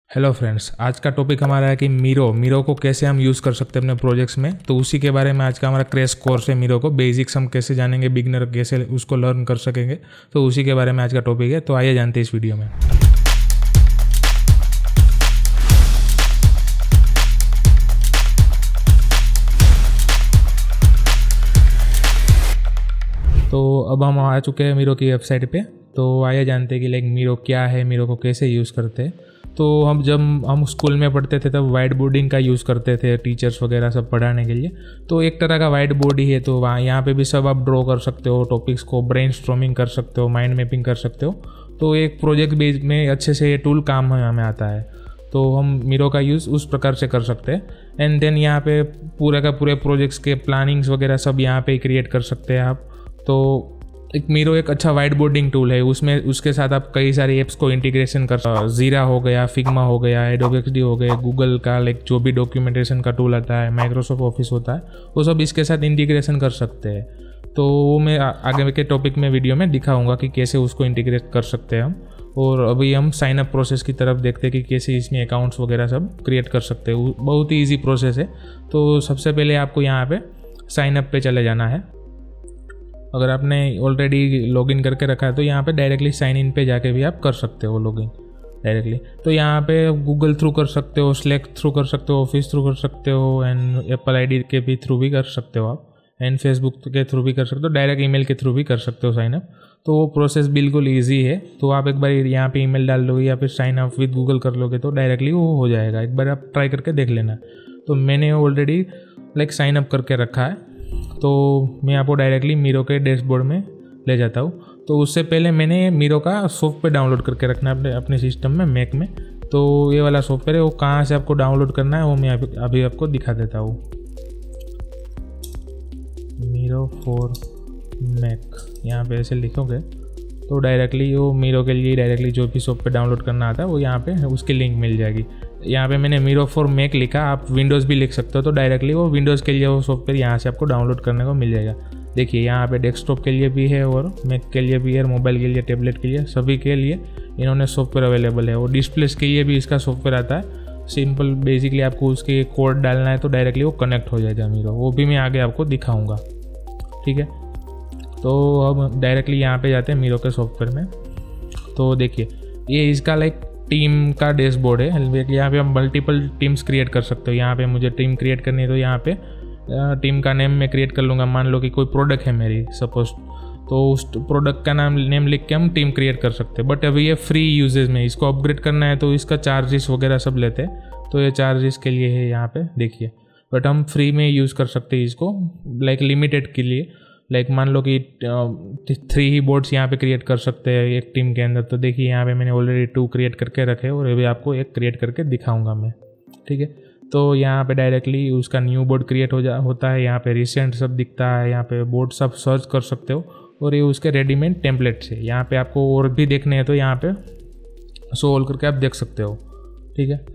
Hello friends, आज का topic हमारा है कि मीरो को कैसे हम यूज़ कर सकते हैं अपने प्रोजेक्ट्स में। तो उसी के बारे में आज का हमारा क्रैश कोर्स है। मीरो को बेसिक्स हम कैसे जानेंगे, बिगनर कैसे उसको लर्न कर सकेंगे, तो उसी के बारे में आज का टॉपिक है। तो आइए जानते हैं इस वीडियो में। तो अब हम आ चुके हैं मीरो की वेबसाइट पे। तो आइए जानते हैं कि लाइक मीरो क्या है, मीरो को कैसे यूज़ करते हैं। तो जब हम स्कूल में पढ़ते थे तब वाइट बोर्डिंग का यूज़ करते थे, टीचर्स वगैरह सब पढ़ाने के लिए। तो एक तरह का वाइट बोर्ड ही है। तो वहाँ यहाँ पे भी सब आप ड्रॉ कर सकते हो, टॉपिक्स को ब्रेनस्टॉर्मिंग कर सकते हो, माइंड मैपिंग कर सकते हो। तो एक प्रोजेक्ट बेस में अच्छे से ये टूल काम हमें आता है। तो हम मीरो का यूज़ उस प्रकार से कर सकते हैं। एंड देन यहाँ पे पूरे का पूरे प्रोजेक्ट्स के प्लानिंग्स वगैरह सब यहाँ पे क्रिएट कर सकते हैं आप। तो एक मीरो एक अच्छा वाइट बोर्डिंग टूल है। उसमें उसके साथ आप कई सारी ऐप्स को इंटीग्रेशन कर सकते हो। जीरा हो गया, फिग्मा हो गया, एडोबी XD हो गया, गूगल का लाइक जो भी डॉक्यूमेंटेशन का टूल आता है, माइक्रोसॉफ्ट ऑफिस होता है, वो सब इसके साथ इंटीग्रेशन कर सकते हैं। तो वो मैं आगे के टॉपिक में वीडियो में दिखाऊंगा कि कैसे उसको इंटीग्रेट कर सकते हैं हम। और अभी हम साइन अप प्रोसेस की तरफ देखते हैं कि कैसे इसमें अकाउंट्स वगैरह सब क्रिएट कर सकते हैं। बहुत ही ईजी प्रोसेस है। तो सबसे पहले आपको यहाँ पे साइन अप पे चले जाना है। अगर आपने ऑलरेडी लॉगिन करके रखा है तो यहाँ पे डायरेक्टली साइन इन पे जाके भी आप कर सकते हो लॉगिन डायरेक्टली। तो यहाँ पे गूगल थ्रू कर सकते हो, स्लैक थ्रू कर सकते हो, ऑफिस थ्रू कर सकते हो, एंड एप्पल आईडी के भी थ्रू भी कर सकते हो आप, एंड फेसबुक के थ्रू भी कर सकते हो, डायरेक्ट ईमेल के थ्रू भी कर सकते हो साइन अप। तो वो प्रोसेस बिल्कुल ईजी है। तो आप एक बार यहाँ पे ईमेल डाल लोगे या फिर साइन अप विद गूगल कर लोगे तो डायरेक्टली वो हो जाएगा। एक बार आप ट्राई करके देख लेना। तो मैंने ऑलरेडी लाइक साइन अप करके रखा है। तो मैं आपको डायरेक्टली मीरो के डैशबोर्ड में ले जाता हूँ। तो उससे पहले मैंने मीरो का सॉफ्टवेयर डाउनलोड करके रखना है अपने सिस्टम में, मैक में। तो ये वाला सॉफ्टवेयर है, वो कहाँ से आपको डाउनलोड करना है वो मैं अभी आपको दिखा देता हूँ। मीरो फॉर मैक यहाँ पे ऐसे लिखोगे तो डायरेक्टली वो मीरो के लिए डायरेक्टली जो भी सॉफ्टवेयर डाउनलोड करना आता है वो यहाँ पे उसकी लिंक मिल जाएगी। यहाँ पे मैंने मीरो फॉर मैक लिखा, आप विंडोज़ भी लिख सकते हो। तो डायरेक्टली वो विंडोज़ के लिए वो सॉफ्टवेयर यहाँ से आपको डाउनलोड करने को मिल जाएगा। देखिए यहाँ पे डेस्कटॉप के लिए भी है और मैक के लिए भी है, मोबाइल के लिए, टैबलेट के लिए, सभी के लिए इन्होंने सॉफ्टवेयर अवेलेबल है। और डिस्प्लेस के लिए भी इसका सॉफ्टवेयर आता है। सिंपल बेसिकली आपको उसके कोड डालना है तो डायरेक्टली वो कनेक्ट हो जाएगा मीरो। वो भी मैं आगे आपको दिखाऊँगा, ठीक है। तो अब डायरेक्टली यहाँ पे जाते हैं मीरो के सॉफ्टवेयर में। तो देखिए ये इसका लाइक टीम का डैशबोर्ड है। यहाँ पे हम मल्टीपल टीम्स क्रिएट कर सकते हो। यहाँ पे मुझे टीम क्रिएट करनी है तो यहाँ पे टीम का नेम मैं क्रिएट कर लूँगा। मान लो कि कोई प्रोडक्ट है मेरी सपोज, तो उस प्रोडक्ट का नेम लिख के हम टीम क्रिएट कर सकते हैं। बट अभी ये फ्री यूजेज में, इसको अपग्रेड करना है तो इसका चार्जेस वगैरह सब लेते हैं। तो ये चार्जेस के लिए है यहाँ पे देखिए। बट हम फ्री में यूज़ कर सकते हैं इसको, लाइक लिमिटेड के लिए। लाइक मान लो कि 3 ही बोर्ड्स यहाँ पे क्रिएट कर सकते हैं एक टीम के अंदर। तो देखिए यहाँ पे मैंने ऑलरेडी 2 क्रिएट करके रखे और अभी आपको एक क्रिएट करके दिखाऊंगा मैं, ठीक है। तो यहाँ पे डायरेक्टली उसका न्यू बोर्ड क्रिएट होता है। यहाँ पे रिसेंट सब दिखता है, यहाँ पे बोर्ड सब सर्च कर सकते हो। और ये उसके रेडीमेड टेम्पलेट्स है। यहाँ पे आपको और भी देखने हैं तो यहाँ पे सोल्व करके आप देख सकते हो, ठीक है।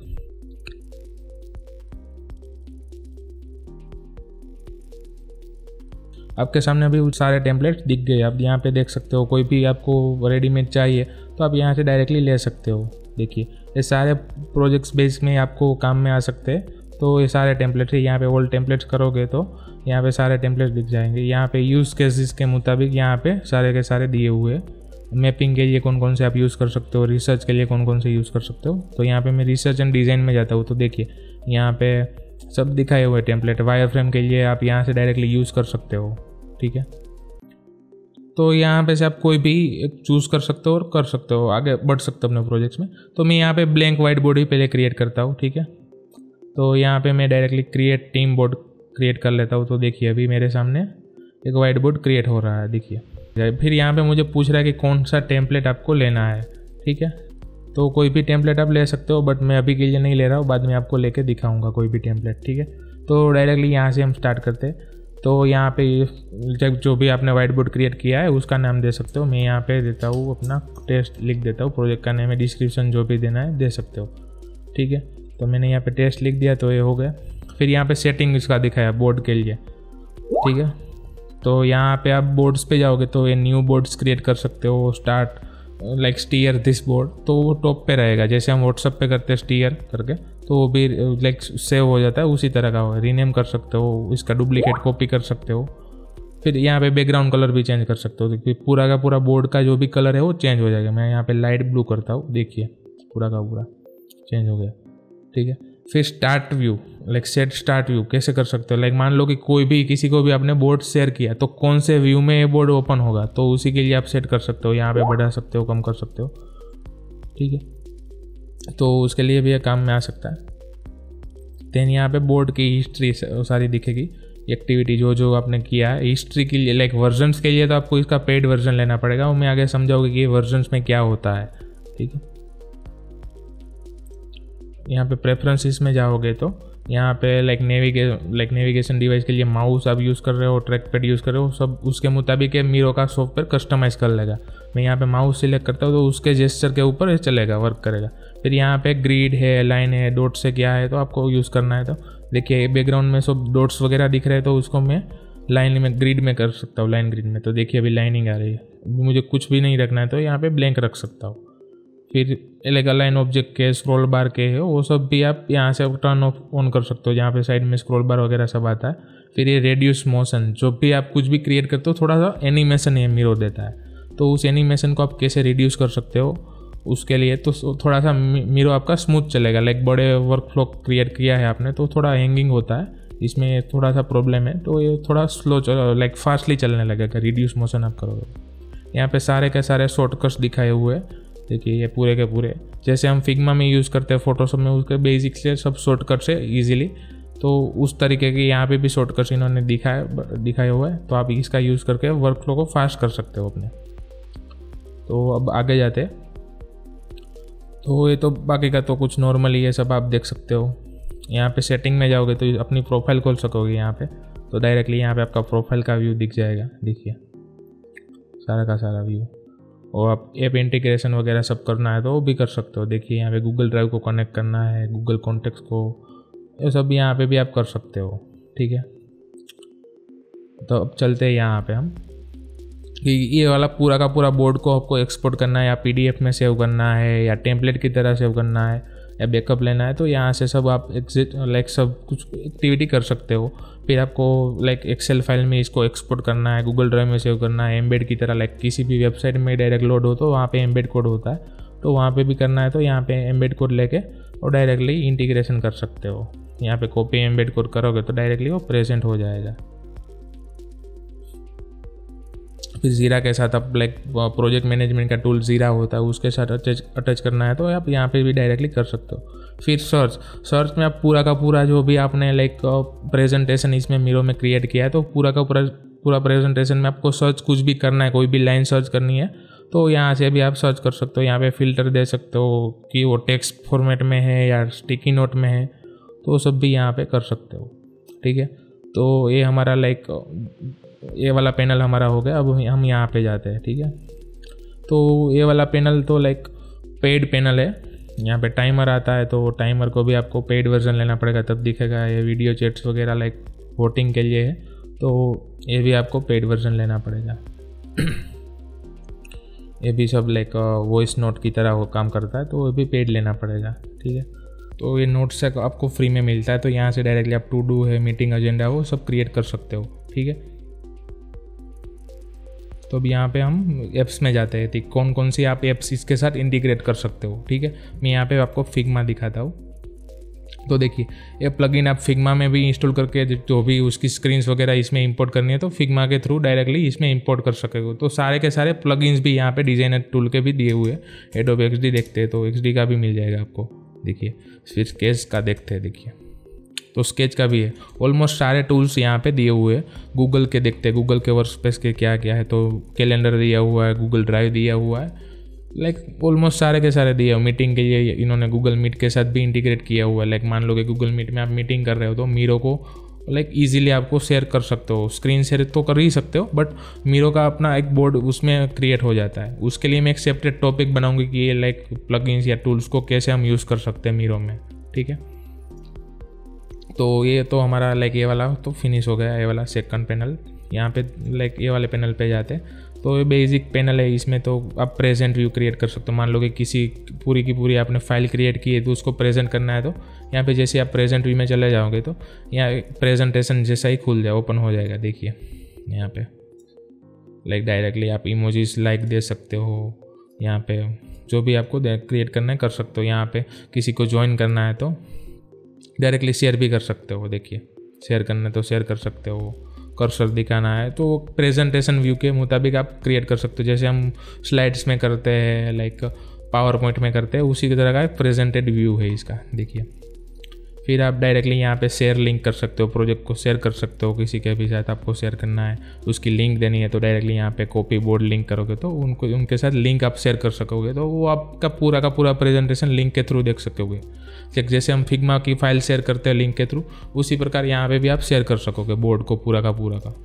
आपके सामने अभी सारे टेम्पलेट्स दिख गए। आप यहाँ पे देख सकते हो। कोई भी आपको रेडीमेड चाहिए तो आप यहाँ से डायरेक्टली ले सकते हो। देखिए ये सारे प्रोजेक्ट्स बेस में आपको काम में आ सकते हैं। तो ये सारे टेम्पलेट्स है। यहाँ पे ऑल टेम्पलेट्स करोगे तो यहाँ पे सारे टेम्पलेट्स दिख जाएंगे। यहाँ पे यूज़ केसेस के मुताबिक यहाँ पे सारे के सारे दिए हुए हैं। मैपिंग के लिए कौन कौन से आप यूज़ कर सकते हो, रिसर्च के लिए कौन कौन से यूज़ कर सकते हो। तो यहाँ पे मैं रिसर्च एंड डिज़ाइन में जाता हूँ। तो देखिए यहाँ पे सब दिखाए हुए टेम्पलेट। वायर फ्रेम के लिए आप यहाँ से डायरेक्टली यूज़ कर सकते हो, ठीक है। तो यहाँ पे से आप कोई भी एक चूज़ कर सकते हो और कर सकते हो, आगे बढ़ सकते हो अपने प्रोजेक्ट्स में। तो मैं यहाँ पे ब्लैंक वाइट बोर्ड ही पहले क्रिएट करता हूँ, ठीक है। तो यहाँ पे मैं directly create team board create कर लेता हूँ। तो देखिए अभी मेरे सामने एक वाइट बोर्ड क्रिएट हो रहा है, देखिए। फिर यहाँ पे मुझे पूछ रहा है कि कौन सा टेम्पलेट आपको लेना है, ठीक है। तो कोई भी टेम्पलेट आप ले सकते हो, बट मैं अभी के लिए नहीं ले रहा हूँ, बाद में आपको लेके दिखाऊंगा कोई भी टेम्पलेट, ठीक है। तो डायरेक्टली यहाँ से हम स्टार्ट करते हैं। तो यहाँ पे जब जो भी आपने वाइट बोर्ड क्रिएट किया है उसका नाम दे सकते हो। मैं यहाँ पे देता हूँ अपना टेस्ट लिख देता हूँ। प्रोजेक्ट का नेम है, डिस्क्रिप्शन जो भी देना है दे सकते हो, ठीक है। तो मैंने यहाँ पे टेस्ट लिख दिया तो ये हो गया। फिर यहाँ पे सेटिंग इसका दिखाया बोर्ड के लिए, ठीक है। तो यहाँ पे आप बोर्ड्स पे जाओगे तो ये न्यू बोर्ड्स क्रिएट कर सकते हो, start like star this board, तो वो टॉप पे रहेगा, जैसे हम व्हाट्सअप पे करते हैं स्टीयर करके, तो वो भी लाइक सेव हो जाता है, उसी तरह का हो, रीनेम कर सकते हो, इसका डुप्लीकेट कॉपी कर सकते हो। फिर यहाँ पे बैकग्राउंड कलर भी चेंज कर सकते हो, क्योंकि पूरा का पूरा बोर्ड का जो भी कलर है वो चेंज हो जाएगा। मैं यहाँ पे लाइट ब्लू करता हूँ, देखिए पूरा का पूरा चेंज हो गया, ठीक है। फिर start view, like set start view कैसे कर सकते हो, लाइक मान लो कि कोई भी किसी को भी आपने बोर्ड शेयर किया, तो कौन से व्यू में ये बोर्ड ओपन होगा, तो उसी के लिए आप सेट कर सकते हो, यहाँ पे बढ़ा सकते हो, कम कर सकते हो, ठीक है। तो उसके लिए भी ये काम में आ सकता है। देन यहाँ पे बोर्ड की हिस्ट्री सारी दिखेगी, एक्टिविटी जो जो आपने किया है, हिस्ट्री के लिए, लाइक वर्जन्स के लिए तो आपको इसका पेड वर्जन लेना पड़ेगा, वो मैं आगे समझाऊंगी कि वर्जन्स में क्या होता है, ठीक है। यहाँ पे प्रेफरेंसेस में जाओगे तो यहाँ पे लाइक नेविगेशन डिवाइस के लिए माउस आप यूज़ कर रहे हो, ट्रैक पैड यूज़ कर रहे हो, सब उसके मुताबिक मीरो का सॉफ्टवेयर कस्टमाइज़ कर लेगा। मैं यहाँ पे माउस सिलेक्ट करता हूँ तो उसके जेस्चर के ऊपर ये चलेगा, वर्क करेगा। फिर यहाँ पे ग्रिड है, लाइन है, डॉट से क्या है तो आपको यूज़ करना है। तो देखिए बैकग्राउंड में सब डॉट्स वगैरह दिख रहे हैं, तो उसको मैं लाइन में ग्रिड में कर सकता हूँ, लाइन ग्रिड में। तो देखिए अभी लाइनिंग आ रही है, मुझे कुछ भी नहीं रखना है तो यहाँ पे ब्लैंक रख सकता हूँ। फिर लाइक अलाइन ऑब्जेक्ट के, स्क्रॉल बार के है, वो सब भी आप यहाँ से टर्न ऑन कर सकते हो, जहाँ पे साइड में स्क्रॉल बार वगैरह सब आता है। फिर ये रेड्यूस मोशन, जो भी आप कुछ भी क्रिएट करते हो थोड़ा सा एनिमेशन ये मीरो देता है, तो उस एनिमेशन को आप कैसे रिड्यूस कर सकते हो उसके लिए तो थोड़ा सा मीरो आपका स्मूथ चलेगा। लाइक बड़े वर्क फ्लो क्रिएट किया है आपने तो थोड़ा हैंगिंग होता है, इसमें थोड़ा सा प्रॉब्लम है, तो ये थोड़ा स्लो लाइक फास्टली चलने लगेगा रिड्यूस मोशन आप करोगे। यहाँ पे सारे के सारे शॉर्टकट्स दिखाए हुए, देखिए ये पूरे के पूरे जैसे हम फिग्मा में यूज़ करते हैं फोटोशॉप में, उसके बेसिक से सब शॉर्टकट्स है ईजिली, तो उस तरीके के यहाँ पे भी शॉर्टकट्स इन्होंने दिखाए हुए हैं, तो आप इसका यूज़ करके वर्क फ्लो को फास्ट कर सकते हो अपने। तो अब आगे जाते हैं, तो ये तो बाकी का तो कुछ नॉर्मली ये सब आप देख सकते हो। यहाँ पे सेटिंग में जाओगे तो अपनी प्रोफाइल खोल सकोगे यहाँ पे, तो डायरेक्टली यहाँ पे आपका प्रोफाइल का व्यू दिख जाएगा, देखिए सारा का सारा व्यू। और आप ऐप इंटीग्रेशन वगैरह सब करना है तो वो भी कर सकते हो, देखिए यहाँ पे गूगल ड्राइव को कनेक्ट करना है, गूगल कॉन्टेक्ट्स को, ये सब यहाँ पे भी आप कर सकते हो, ठीक है। तो अब चलते हैं यहाँ पे हम कि ये वाला पूरा का पूरा बोर्ड को आपको एक्सपोर्ट करना है या PDF में सेव करना है या टेम्पलेट की तरह सेव करना है या बैकअप लेना है, तो यहाँ से सब आप लाइक सब कुछ एक्टिविटी कर सकते हो। फिर आपको लाइक एक्सेल फाइल में इसको एक्सपोर्ट करना है, गूगल ड्राइव में सेव करना है, एम्बेड की तरह, लाइक किसी भी वेबसाइट में डायरेक्ट लोड हो तो वहाँ पे एम्बेड कोड होता है, तो वहाँ पे भी करना है तो यहाँ पे एम्बेड कोड लेके और डायरेक्टली इंटीग्रेशन कर सकते हो। यहाँ पे कॉपी एम्बेड कोड करोगे तो डायरेक्टली वो प्रेजेंट हो जाएगा। फिर जीरा के साथ आप लाइक प्रोजेक्ट मैनेजमेंट का टूल जीरा होता है उसके साथ अटैच करना है तो आप यहाँ पे भी डायरेक्टली कर सकते हो। फिर सर्च में आप पूरा का पूरा जो भी आपने लाइक प्रेजेंटेशन इसमें मीरो में क्रिएट किया है तो पूरा का पूरा प्रेजेंटेशन में आपको सर्च कुछ भी करना है, कोई भी लाइन सर्च करनी है तो यहाँ से भी आप सर्च कर सकते हो। यहाँ पे फिल्टर दे सकते हो कि वो टेक्स्ट फॉर्मेट में है या स्टिकी नोट में है, तो वो सब भी यहाँ पे कर सकते हो, ठीक है। तो ये हमारा लाइक ये वाला पैनल हमारा हो गया। अब हम यहाँ पे जाते हैं, ठीक है। तो ये वाला पैनल तो लाइक पेड पैनल है, यहाँ पे टाइमर आता है तो टाइमर को भी आपको पेड वर्जन लेना पड़ेगा तब दिखेगा। ये वीडियो चैट्स वगैरह लाइक वोटिंग के लिए है तो ये भी आपको पेड वर्जन लेना पड़ेगा। ये भी सब लाइक वॉइस नोट की तरह वो काम करता है तो ये भी पेड लेना पड़ेगा, ठीक है। तो ये नोट्स आपको फ्री में मिलता है तो यहाँ से डायरेक्टली आप टू डू है, मीटिंग एजेंडा, वो सब क्रिएट कर सकते हो, ठीक है। तो अब यहाँ पे हम ऐप्स में जाते हैं, ठीक, कौन कौन सी आप ऐप्स इसके साथ इंटीग्रेट कर सकते हो, ठीक है। मैं यहाँ पे आपको फिग्मा दिखाता हूँ। तो देखिए ये प्लगइन आप फिग्मा में भी इंस्टॉल करके जो भी उसकी स्क्रीन्स वगैरह इसमें इंपोर्ट करनी है तो फिग्मा के थ्रू डायरेक्टली इसमें इंपोर्ट कर सकेगा। तो सारे के सारे प्लगइन्स भी यहाँ पे डिजाइनर टूल के भी दिए हुए हैं। एडोबी XD देखते हैं तो XD का भी मिल जाएगा आपको, देखिए। फिर स्केच का देखते हैं, देखिए तो स्केच का भी है। ऑलमोस्ट सारे टूल्स यहाँ पे दिए हुए हैं। गूगल के देखते हैं, गूगल के वर्कस्पेस के क्या क्या है, तो कैलेंडर दिया हुआ है, गूगल ड्राइव दिया हुआ है, लाइक ऑलमोस्ट सारे के सारे दिए हुए। मीटिंग के लिए इन्होंने गूगल मीट के साथ भी इंटीग्रेट किया हुआ है। लाइक मान लो कि गूगल मीट में आप मीटिंग कर रहे हो तो मीरो को लाइक ईजिली आपको शेयर कर सकते हो। स्क्रीन शेयर तो कर ही सकते हो बट मीरो का अपना एक बोर्ड उसमें क्रिएट हो जाता है। उसके लिए मैं एक सेपरेट टॉपिक बनाऊंगी कि ये लाइक प्लगइन्स या टूल्स को कैसे हम यूज़ कर सकते हैं मीरो में, ठीक है। तो ये तो हमारा लाइक ये वाला तो फिनिश हो गया, ये वाला सेकंड पैनल। यहाँ पे लाइक ये वाले पैनल पे जाते हैं तो ये बेसिक पैनल है, इसमें तो आप प्रेजेंट व्यू क्रिएट कर सकते हो। मान लो कि किसी पूरी की पूरी आपने फाइल क्रिएट की है तो उसको प्रेजेंट करना है, तो यहाँ पे जैसे आप प्रेजेंट व्यू में चले जाओगे तो यहाँ प्रेजेंटेशन जैसा ही खुल जाए, ओपन हो जाएगा। देखिए यहाँ पे लाइक डायरेक्टली आप इमोजीज लाइक दे सकते हो, यहाँ पे जो भी आपको क्रिएट करना है कर सकते हो। यहाँ पे किसी को ज्वाइन करना है तो डायरेक्टली शेयर भी कर सकते हो। देखिए शेयर करना है तो शेयर कर सकते हो, कर्सर दिखाना है तो प्रेजेंटेशन व्यू के मुताबिक आप क्रिएट कर सकते हो। जैसे हम स्लाइड्स में करते हैं, लाइक पावर पॉइंट में करते हैं, उसी की तरह का प्रेजेंटेड व्यू है इसका। देखिए फिर आप डायरेक्टली यहाँ पे शेयर लिंक कर सकते हो, प्रोजेक्ट को शेयर कर सकते हो, किसी के भी साथ आपको शेयर करना है, उसकी लिंक देनी है तो डायरेक्टली यहाँ पे कॉपी बोर्ड लिंक करोगे तो उनके साथ लिंक आप शेयर कर सकोगे, तो वो आपका पूरा का पूरा प्रेजेंटेशन लिंक के थ्रू देख सकोगे। जैसे हम फिग्मा की फाइल शेयर करते हैं लिंक के थ्रू, उसी प्रकार यहाँ पे भी आप शेयर कर सकोगे बोर्ड को पूरा का पूरा का।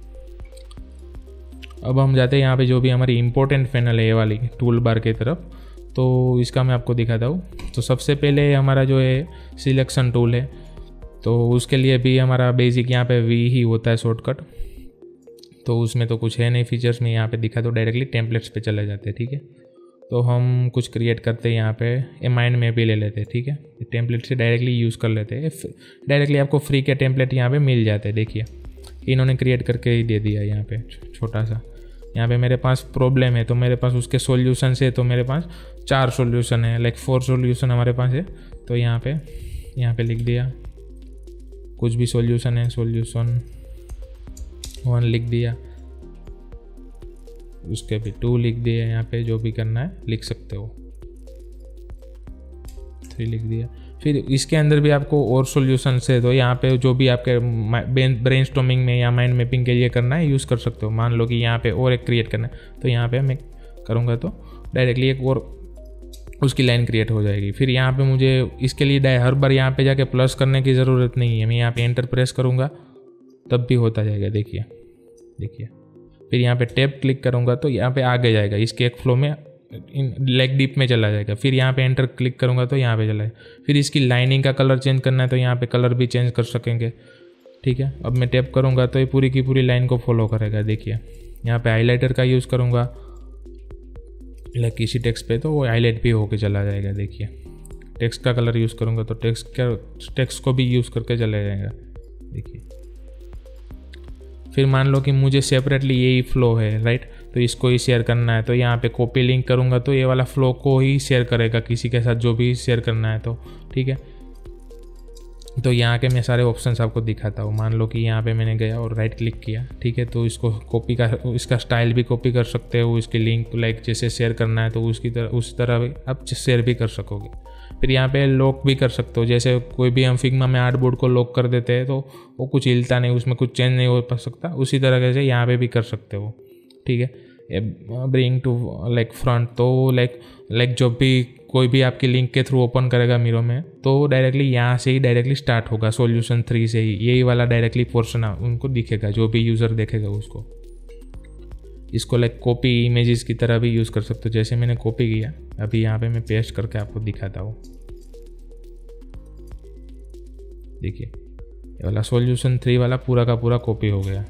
अब हम जाते हैं यहाँ पे जो भी हमारी इंपॉर्टेंट पैनल है ये वाली टूल बार की तरफ, तो इसका मैं आपको दिखाता हूँ। तो सबसे पहले हमारा जो है सिलेक्शन टूल है, तो उसके लिए भी हमारा बेसिक यहाँ पे वी ही होता है शॉर्टकट, तो उसमें तो कुछ है नहीं फीचर्स में। यहाँ पे दिखा तो डायरेक्टली टेम्पलेट्स पे चले जाते हैं। ठीक है, तो हम कुछ क्रिएट करते हैं यहाँ पे माइंड में भी ले लेते हैं। ठीक है, टेम्पलेट से डायरेक्टली यूज़ कर लेते हैं, डायरेक्टली आपको फ्री के टेम्पलेट यहाँ पे मिल जाते हैं। देखिए इन्होंने क्रिएट करके ही दे दिया यहाँ पे छोटा सा। यहाँ पे मेरे पास प्रॉब्लम है तो मेरे पास उसके सॉल्यूशन से, तो मेरे पास 4 सॉल्यूशन है, लाइक 4 सॉल्यूशन हमारे पास है। तो यहाँ पे लिख दिया कुछ भी सॉल्यूशन है, सॉल्यूशन 1 लिख दिया, उसके भी 2 लिख दिया, यहाँ पे जो भी करना है लिख सकते हो, 3 लिख दिया। फिर इसके अंदर भी आपको और सॉल्यूशन है, तो यहाँ पे जो भी आपके ब्रेनस्टॉर्मिंग में या माइंड मैपिंग के लिए करना है यूज़ कर सकते हो। मान लो कि यहाँ पे और एक क्रिएट करना है तो यहाँ पे मैं करूँगा तो डायरेक्टली एक और उसकी लाइन क्रिएट हो जाएगी। फिर यहाँ पे मुझे इसके लिए हर बार यहाँ पे जाके प्लस करने की ज़रूरत नहीं है, मैं यहाँ पे एंटर प्रेस करूँगा तब भी होता जाएगा। देखिए फिर यहाँ पे टैब क्लिक करूँगा तो यहाँ पे आगे जाएगा, इसके एक फ्लो में लेग डीप में चला जाएगा। फिर यहाँ पे एंटर क्लिक करूँगा तो यहाँ पे चला जाएगा। फिर इसकी लाइनिंग का कलर चेंज करना है तो यहाँ पे कलर भी चेंज कर सकेंगे। ठीक है, अब मैं टैप करूँगा तो ये पूरी की पूरी लाइन को फॉलो करेगा। देखिए यहाँ पे हाईलाइटर का यूज़ करूँगा लाइक किसी टेक्स्ट पे तो वो हाईलाइट भी होके चला जाएगा। देखिए टेक्स्ट का कलर यूज़ करूँगा तो टेक्स्ट को भी यूज़ करके चला जाएगा। देखिए फिर मान लो कि मुझे सेपरेटली यही फ्लो है, राइट, तो इसको ही शेयर करना है तो यहाँ पे कॉपी लिंक करूँगा तो ये वाला फ्लो को ही शेयर करेगा किसी के साथ जो भी शेयर करना है। तो ठीक है, तो यहाँ के मैं सारे ऑप्शंस आपको दिखाता हूँ। मान लो कि यहाँ पे मैंने गया और राइट क्लिक किया, ठीक है, तो इसको कॉपी का इसका स्टाइल भी कॉपी कर सकते हो, इसकी लिंक लाइक जैसे शेयर करना है तो उस तरह आप शेयर भी कर सकोगे। फिर यहाँ पे लॉक भी कर सकते हो, जैसे कोई भी हम फिग्मा में आर्टबोर्ड को लॉक कर देते हैं तो वो कुछ हिलता नहीं, उसमें कुछ चेंज नहीं हो सकता, उसी तरह से यहाँ पे भी कर सकते हो। ठीक है, ब्रिंग टू लाइक फ्रंट, तो लाइक जो भी कोई भी आपकी लिंक के थ्रू ओपन करेगा मीरो में तो डायरेक्टली यहाँ से ही डायरेक्टली स्टार्ट होगा, सॉल्यूशन 3 से ही यही वाला डायरेक्टली पोर्शन उनको दिखेगा, जो भी यूज़र देखेगा उसको। इसको लाइक कॉपी इमेजेस की तरह भी यूज़ कर सकते हो, जैसे मैंने कॉपी किया अभी यहाँ पे मैं पेस्ट करके आपको दिखाता हूँ। देखिए ये वाला सॉल्यूशन 3 वाला पूरा का पूरा कॉपी हो गया।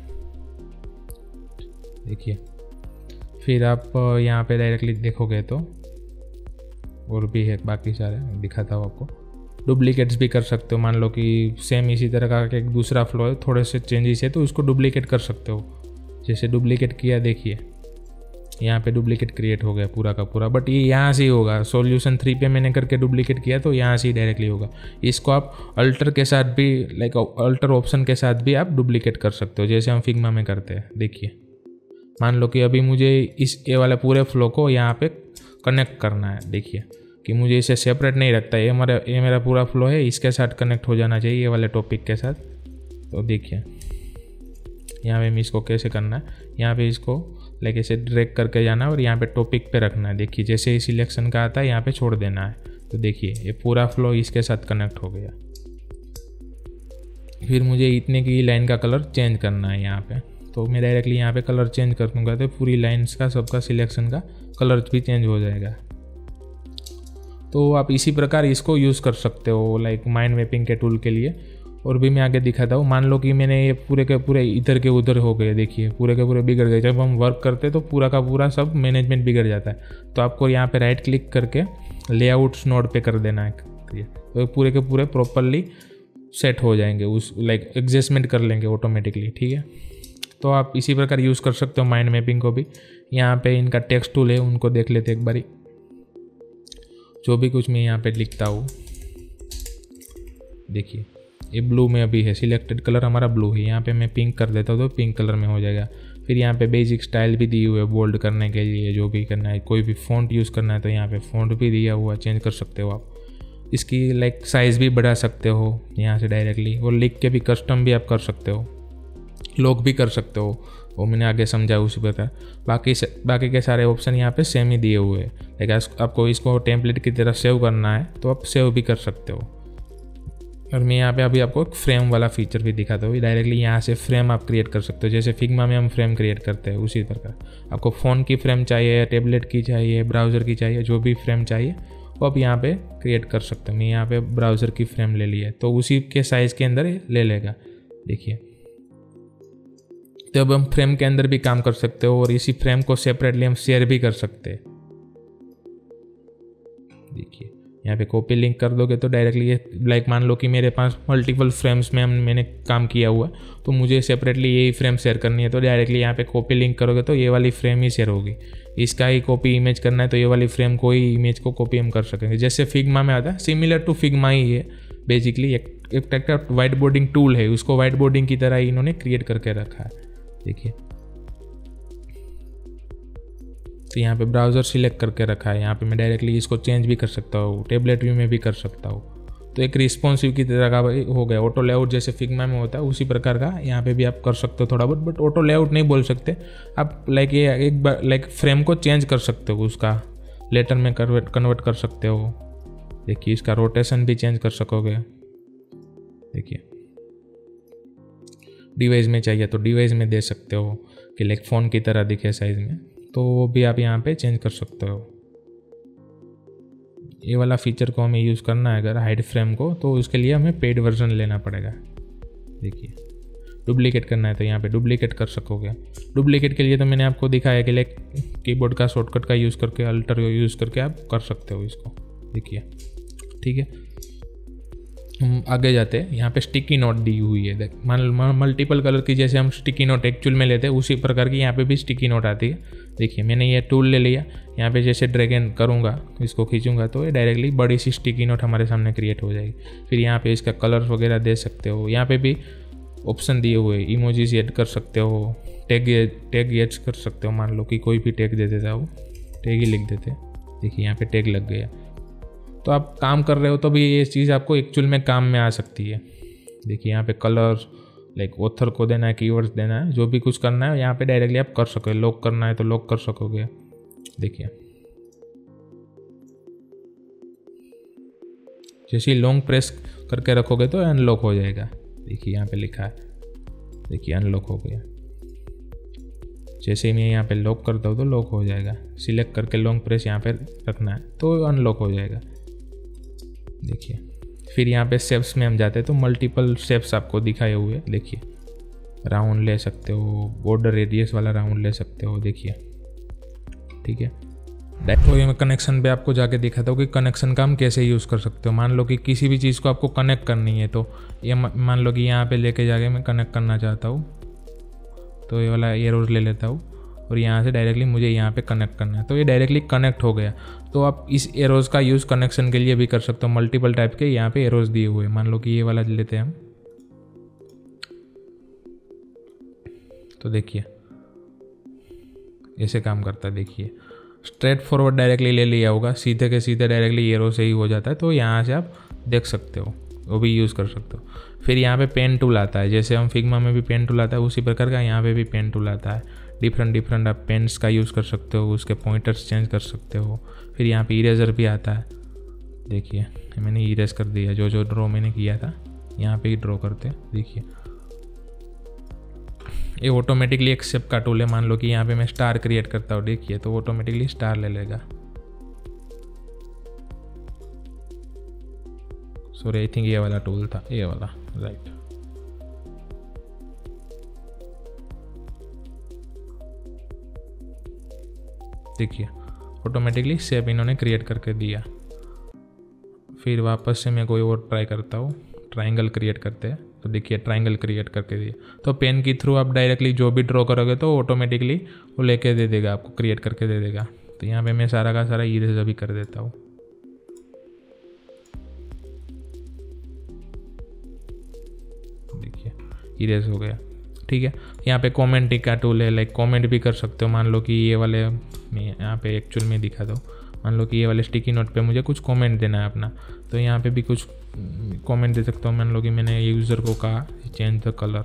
देखिए फिर आप यहाँ पे डायरेक्टली देखोगे तो और भी है बाकी सारे, दिखाता हूँ आपको। डुप्लीकेट्स भी कर सकते हो, मान लो कि सेम इसी तरह का एक दूसरा फ्लो है, थोड़े से चेंजेस है तो उसको डुप्लीकेट कर सकते हो। जैसे डुप्लीकेट किया, देखिए यहाँ पे डुप्लीकेट क्रिएट हो गया पूरा का पूरा, बट ये यहाँ से ही होगा। सॉल्यूशन 3 पे मैंने करके डुप्लीकेट किया तो यहाँ से ही डायरेक्टली होगा। इसको आप अल्टर के साथ भी लाइक अल्टर ऑप्शन के साथ भी आप डुप्लीकेट कर सकते हो, जैसे हम फिग्मा में करते हैं। देखिए मान लो कि अभी मुझे ये वाला पूरे फ्लो को यहाँ पे कनेक्ट करना है। देखिए कि मुझे इसे सेपरेट नहीं रखता, ये मेरा पूरा फ्लो है, इसके साथ कनेक्ट हो जाना चाहिए, ये वाले टॉपिक के साथ। तो देखिए यहाँ पे मैं इसको कैसे करना है, यहाँ पे इसको लाइक ऐसे ड्रैग करके जाना है और यहाँ पे टॉपिक पे रखना है। देखिए जैसे ही सिलेक्शन का आता है यहाँ पे छोड़ देना है, तो देखिए ये पूरा फ्लो इसके साथ कनेक्ट हो गया। फिर मुझे इतने की लाइन का कलर चेंज करना है यहाँ पे, तो मैं डायरेक्टली यहाँ पे कलर चेंज कर दूँगा तो पूरी लाइन्स का सबका सिलेक्शन का कलर भी चेंज हो जाएगा। तो आप इसी प्रकार इसको यूज़ कर सकते हो लाइक माइंड मैपिंग के टूल के लिए। और भी मैं आगे दिखाता हूँ। मान लो कि मैंने ये पूरे के पूरे इधर के उधर हो गए, देखिए पूरे के पूरे बिगड़ गए। जब हम वर्क करते तो पूरा का पूरा सब मैनेजमेंट बिगड़ जाता है। तो आपको यहाँ पे राइट क्लिक करके लेआउट्स नोड पे कर देना है, तो पूरे के पूरे प्रॉपरली सेट हो जाएंगे, उस लाइक एडजस्टमेंट कर लेंगे ऑटोमेटिकली। ठीक है, तो आप इसी प्रकार यूज़ कर सकते हो माइंड मैपिंग को भी। यहाँ पे इनका टेक्स्ट टूल है, उनको देख लेते एक बारी। जो भी कुछ मैं यहाँ पे लिखता हूँ, देखिए ये ब्लू में अभी है, सिलेक्टेड कलर हमारा ब्लू है। यहाँ पे मैं पिंक कर देता हूँ तो पिंक कलर में हो जाएगा। फिर यहाँ पे बेसिक स्टाइल भी दी हुई है बोल्ड करने के लिए, जो भी करना है। कोई भी फ़ॉन्ट यूज़ करना है तो यहाँ पे फ़ॉन्ट भी दिया हुआ, चेंज कर सकते हो आप। इसकी लाइक साइज़ भी बढ़ा सकते हो यहाँ से डायरेक्टली, और लिख के भी कस्टम भी आप कर सकते हो, लॉक भी कर सकते हो, वो मैंने आगे समझाया उसी प्रकार। बाकी के सारे ऑप्शन यहाँ पे सेम ही दिए हुए हैं। लेकिन आपको इसको टेम्पलेट की तरह सेव करना है तो आप सेव भी कर सकते हो। और मैं यहाँ पे अभी आपको एक फ्रेम वाला फीचर भी दिखाता हूँ। डायरेक्टली यहाँ से फ्रेम आप क्रिएट कर सकते हो, जैसे फिग्मा में हम फ्रेम क्रिएट करते हैं उसी प्रकार। आपको फ़ोन की फ्रेम चाहिए, टैबलेट की चाहिए, ब्राउज़र की चाहिए, जो भी फ्रेम चाहिए वो आप यहाँ पे क्रिएट कर सकते हो। मैं यहाँ पे ब्राउज़र की फ्रेम ले ली है तो उसी के साइज़ के अंदर ले लेगा। देखिए, तो अब हम फ्रेम के अंदर भी काम कर सकते हो और इसी फ्रेम को सेपरेटली हम शेयर भी कर सकते हैं। देखिए यहाँ पे कॉपी लिंक कर दोगे तो डायरेक्टली ये लाइक मान लो कि मेरे पास मल्टीपल फ्रेम्स में मैंने काम किया हुआ है, तो मुझे सेपरेटली यही फ्रेम शेयर करनी है। तो डायरेक्टली यहाँ पे कॉपी लिंक करोगे तो ये वाली फ्रेम ही शेयर होगी। इसका ही कॉपी इमेज करना है तो ये वाली फ्रेम को ही इमेज को कॉपी हम कर सकेंगे, जैसे फिग्मा में आता है। सिमिलर टू फिग्मा ही है बेसिकली। एक टाइप का वाइट बोर्डिंग टूल है, उसको वाइट बोर्डिंग की तरह ही इन्होंने क्रिएट करके रखा है। देखिए, तो यहाँ पे ब्राउज़र सिलेक्ट करके रखा है। यहाँ पे मैं डायरेक्टली इसको चेंज भी कर सकता हूँ, टेबलेट व्यू में भी कर सकता हूँ। तो एक रिस्पॉन्सिव की तरह का हो गया। ऑटो लेआउट जैसे फिग्मा में होता है उसी प्रकार का यहाँ पे भी आप कर सकते हो थोड़ा बहुत, बट ऑटो लेआउट नहीं बोल सकते आप। लाइक ये एक बार लाइक फ्रेम को चेंज कर सकते हो, उसका लेटर में कन्वर्ट कर सकते हो। देखिए, इसका रोटेशन भी चेंज कर सकोगे। देखिए, डिवाइस में चाहिए तो डिवाइस में दे सकते हो कि लाइक फ़ोन की तरह दिखे साइज़ में, तो वो भी आप यहाँ पे चेंज कर सकते हो। ये वाला फीचर को हमें यूज़ करना है अगर हाइड फ्रेम को, तो उसके लिए हमें पेड वर्जन लेना पड़ेगा। देखिए, डुप्लीकेट करना है तो यहाँ पे डुप्लीकेट कर सकोगे। डुप्लीकेट के लिए तो मैंने आपको दिखाया कि लाइक कीबोर्ड का शॉर्टकट का यूज़ करके, अल्टर यूज़ करके आप कर सकते हो इसको। देखिए, ठीक है, हम आगे जाते हैं। यहाँ पे स्टिकी नोट दी हुई है। देख, मल्टीपल कलर की जैसे हम स्टिकी नोट एक्चुअल में लेते हैं उसी प्रकार की यहाँ पे भी स्टिकी नोट आती है। देखिए, मैंने ये टूल ले लिया। यहाँ पे जैसे ड्रैग एंड करूँगा, इसको खींचूंगा तो ये डायरेक्टली बड़ी सी स्टिकी नोट हमारे सामने क्रिएट हो जाएगी। फिर यहाँ पे इसका कलर वगैरह दे सकते हो। यहाँ पे भी ऑप्शन दिए हुए, इमोजीज ऐड कर सकते हो, टैग ऐड कर सकते हो। मान लो कि कोई भी टैग दे देता हो, टैग ही लिख देते। देखिए, यहाँ पे टैग लग गया। तो आप काम कर रहे हो तो भी ये चीज़ आपको एक्चुअल में काम में आ सकती है। देखिए, यहाँ पे कलर लाइक ऑथर को देना है, कीवर्ड्स देना है, जो भी कुछ करना है यहाँ पे डायरेक्टली आप कर सकोगे। लॉक करना है तो लॉक कर सकोगे। देखिए, जैसे लॉन्ग प्रेस करके रखोगे तो अनलॉक हो जाएगा। देखिए, यहाँ पे लिखा है, देखिए अनलॉक हो गया। जैसे ही मैं यहाँ पे लॉक करता हूँ तो लॉक हो जाएगा। सिलेक्ट करके लॉन्ग प्रेस यहाँ पे रखना है तो अनलॉक हो जाएगा। देखिए, फिर यहाँ पे शेप्स में हम जाते हैं तो मल्टीपल शेप्स आपको दिखाए हुए हैं। देखिए, राउंड ले सकते हो, बॉर्डर रेडियस वाला राउंड ले सकते हो। देखिए, ठीक है। तो ये मैं कनेक्शन पे आपको जाके दिखाता हूँ कि कनेक्शन का हम कैसे यूज़ कर सकते हो। मान लो कि किसी भी चीज़ को आपको कनेक्ट करनी है तो ये मान लो कि यहाँ पे लेके जाके मैं कनेक्ट करना चाहता हूँ, तो ये वाला एरोज ले लेता हूँ और यहाँ से डायरेक्टली मुझे यहाँ पे कनेक्ट करना है तो ये डायरेक्टली कनेक्ट हो गया। तो आप इस एरोज का यूज़ कनेक्शन के लिए भी कर सकते हो। मल्टीपल टाइप के यहाँ पे एरोज दिए हुए हैं। मान लो कि ये वाला लेते हैं हम, तो देखिए ऐसे काम करता है। देखिए, स्ट्रेट फॉरवर्ड डायरेक्टली ले लिया होगा, सीधे के सीधे डायरेक्टली एरो से ही हो जाता है। तो यहाँ से आप देख सकते हो, वो भी यूज़ कर सकते हो। फिर यहाँ पे पेन टूल आता है, जैसे हम फिग्मा में भी पेन टूल आता है उसी प्रकार का यहाँ पे भी पेन टूल आता है। डिफरेंट आप पेन्स का यूज़ कर सकते हो, उसके पॉइंटर्स चेंज कर सकते हो। फिर यहाँ पे इरेजर भी आता है। देखिए, मैंने इरेज कर दिया, जो ड्रॉ मैंने किया था यहाँ पे ही ड्रॉ करते हैं। देखिए, ये ऑटोमेटिकली एक शेप का टूल है। मान लो कि यहाँ पे मैं स्टार क्रिएट करता हूँ, देखिए तो ऑटोमेटिकली स्टार ले लेगा। सॉरी, आई थिंक ये वाला टूल था, ये वाला। राइट। देखिए ऑटोमेटिकली शेप इन्होंने क्रिएट करके दिया। फिर वापस से मैं कोई और ट्राई करता हूँ, ट्राइंगल क्रिएट करते हैं, तो देखिए ट्राइंगल क्रिएट करके दिए। तो पेन के थ्रू आप डायरेक्टली जो भी ड्रॉ करोगे तो ऑटोमेटिकली वो लेके दे देगा, आपको क्रिएट करके दे देगा। तो यहाँ पे मैं सारा का सारा इरेज अभी कर देता हूँ। देखिए इरेज हो गया, ठीक है। यहाँ पे कमेंटिंग का टूल है, लाइक कमेंट भी कर सकते हो। मान लो कि ये वाले, मैं यहाँ पे एक्चुअल में दिखा दो, मान लो कि ये वाले स्टिकी नोट पे मुझे कुछ कमेंट देना है अपना, तो यहाँ पे भी कुछ कमेंट दे सकता हूँ। मान लो कि मैंने यूज़र को कहा चेंज द कलर,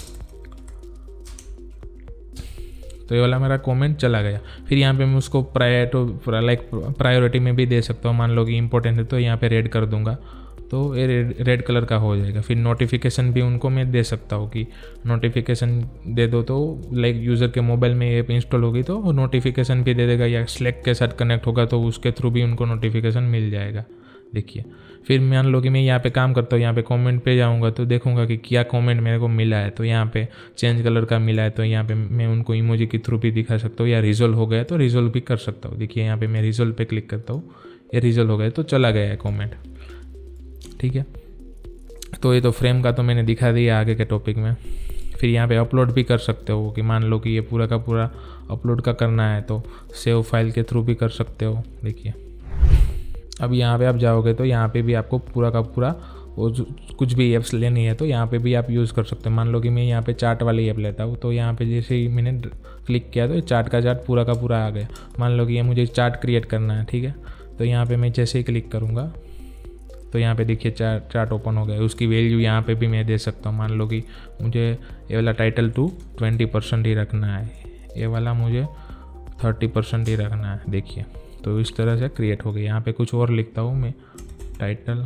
तो ये वाला मेरा कमेंट चला गया। फिर यहाँ पे मैं उसको प्रायोरिटी में भी दे सकता हूँ। मान लो कि इंपॉर्टेंट है तो यहाँ पे रेड कर दूंगा, तो ये रेड कलर का हो जाएगा। फिर नोटिफिकेशन भी उनको मैं दे सकता हूँ कि नोटिफिकेशन दे दो, तो लाइक यूज़र के मोबाइल में ऐप इंस्टॉल होगी तो वो नोटिफिकेशन भी दे देगा, या स्लैक के साथ कनेक्ट होगा तो उसके थ्रू भी उनको नोटिफिकेशन मिल जाएगा। देखिए फिर मान लो कि मैं यहाँ पे काम करता हूँ, यहाँ पे कमेंट पे जाऊँगा तो देखूँगा कि क्या कमेंट मेरे को मिला है। तो यहाँ पे चेंज कलर का मिला है, तो यहाँ पे मैं उनको इमोजी के थ्रू भी दिखा सकता हूँ, या रिजोल्व हो गया तो रिजोल्व भी कर सकता हूँ। देखिए यहाँ पे मैं रिजोल्व पे क्लिक करता हूँ, ये रिजोल्व हो गया तो चला गया है कॉमेंट, ठीक है। तो ये तो फ्रेम का तो मैंने दिखा दिया आगे के टॉपिक में। फिर यहाँ पे अपलोड भी कर सकते हो कि मान लो कि ये पूरा का पूरा अपलोड का करना है तो सेव फाइल के थ्रू भी कर सकते हो। देखिए अब यहाँ पे आप जाओगे तो यहाँ पे भी आपको पूरा का पूरा वो कुछ भी ऐप्स लेनी है तो यहाँ पे भी आप यूज़ कर सकते हो। मान लो कि मैं यहाँ पे चार्ट वाली ऐप लेता हूँ, तो यहाँ पे जैसे ही मैंने क्लिक किया तो ये चार्ट का चार्ट पूरा का पूरा आ गया। मान लो कि ये मुझे चार्ट क्रिएट करना है, ठीक है। तो यहाँ पे मैं जैसे ही क्लिक करूँगा तो यहाँ पे देखिए चार्ट ओपन हो गया। उसकी वैल्यू यहाँ पे भी मैं दे सकता हूँ। मान लो कि मुझे ये वाला टाइटल टू 20% ही रखना है, ये वाला मुझे 30% ही रखना है। देखिए तो इस तरह से क्रिएट हो गया। यहाँ पे कुछ और लिखता हूँ मैं, टाइटल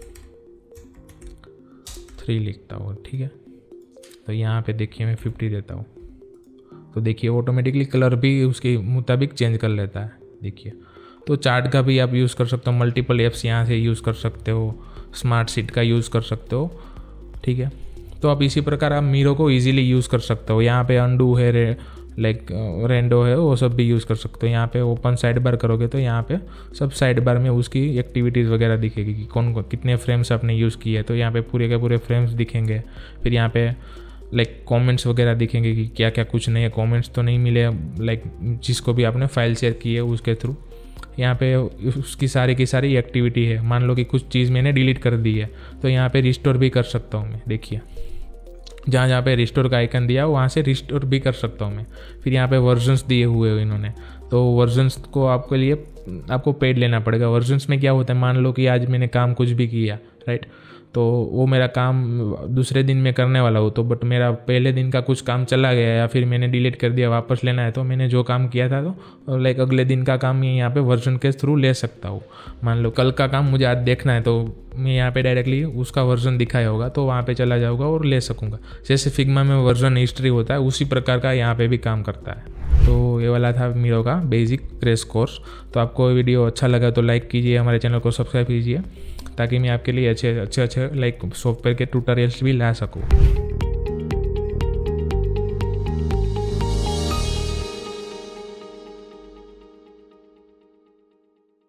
3 लिखता हूँ, ठीक है। तो यहाँ पे देखिए मैं 50 देता हूँ, तो देखिए ऑटोमेटिकली कलर भी उसके मुताबिक चेंज कर लेता है। देखिए तो चार्ट का भी आप यूज़ कर सकते हो, मल्टीपल ऐप्स यहाँ से यूज़ कर सकते हो, स्मार्ट शीट का यूज़ कर सकते हो, ठीक है। तो आप इसी प्रकार आप मीरो को इजीली यूज़ कर सकते हो। यहाँ पे अंडू है, लाइक रेंडो है, वो सब भी यूज़ कर सकते हो। यहाँ पे ओपन साइड बार करोगे तो यहाँ पे सब साइड बार में उसकी एक्टिविटीज़ वगैरह दिखेगी कि कौन कितने फ्रेम्स आपने यूज़ किए, तो यहाँ पे पूरे के पूरे फ्रेम्स दिखेंगे। फिर यहाँ पे लाइक कमेंट्स वगैरह दिखेंगे कि क्या क्या कुछ नए कमेंट्स तो नहीं मिले, लाइक जिसको भी आपने फाइल शेयर की है उसके थ्रू। यहाँ पे उसकी सारी की सारी एक्टिविटी है। मान लो कि कुछ चीज़ मैंने डिलीट कर दी है तो यहाँ पे रिस्टोर भी कर सकता हूँ मैं। देखिए जहाँ जहाँ पे रिस्टोर का आइकन दिया वहाँ से रिस्टोर भी कर सकता हूँ मैं। फिर यहाँ पे वर्जन्स दिए हुए हो इन्होंने, तो वर्जन्स को आपके लिए आपको पेड लेना पड़ेगा। वर्जन्स में क्या होता है, मान लो कि आज मैंने काम कुछ भी किया, राइट, तो वो मेरा काम दूसरे दिन में करने वाला हो, तो बट मेरा पहले दिन का कुछ काम चला गया या फिर मैंने डिलीट कर दिया, वापस लेना है, तो मैंने जो काम किया था तो लाइक अगले दिन का काम मैं यहाँ पे वर्जन के थ्रू ले सकता हूँ। मान लो कल का काम मुझे आज देखना है तो मैं यहाँ पे डायरेक्टली उसका वर्जन दिखाया होगा तो वहाँ पे चला जाऊँगा और ले सकूँगा। जैसे फिग्मा में वर्जन हिस्ट्री होता है उसी प्रकार का यहाँ पे भी काम करता है। तो ये वाला था मीरो का बेसिक क्रैश कोर्स। तो आपको वीडियो अच्छा लगा तो लाइक कीजिए, हमारे चैनल को सब्सक्राइब कीजिए ताकि मैं आपके लिए अच्छे लाइक सॉफ्टवेयर के ट्यूटोरियल्स भी ला सकूँ।